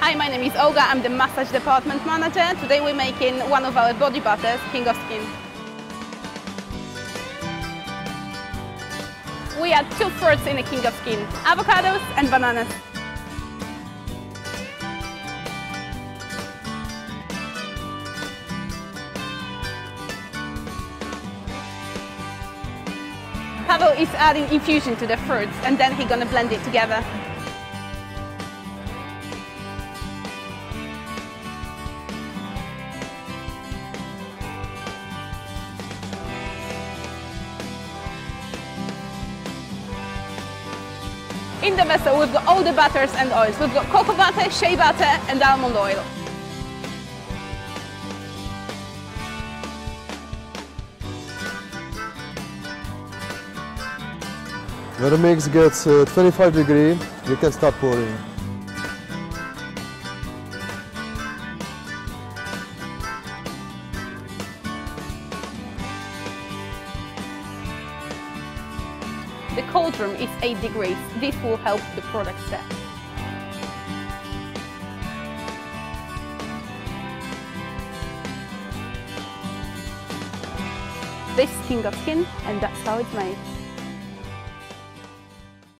Hi, my name is Olga, I'm the massage department manager. Today we're making one of our body butters, King of Skin. We add 2 fruits in the King of Skin, avocados and bananas. Pavel is adding infusion to the fruits and then he's gonna blend it together. In the vessel we've got all the butters and oils. We've got cocoa butter, shea butter and almond oil. When the mix gets 25 degrees, you can start pouring. The cold room is 8 degrees. This will help the product set. This is King of Skin and that's how it's made.